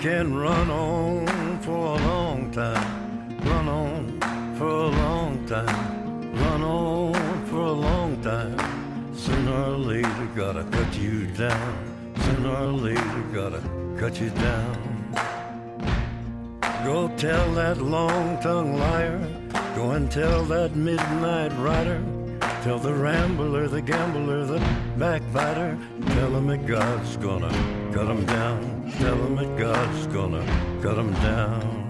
can run on for a long time, run on for a long time, run on for a long time. Sooner or later gotta cut you down, sooner or later gotta cut you down. Go tell that long-tongued liar, go and tell that midnight rider, tell the rambler, the gambler, the backbiter, tell him that God's gonna cut him down, tell him that God's gonna cut him down.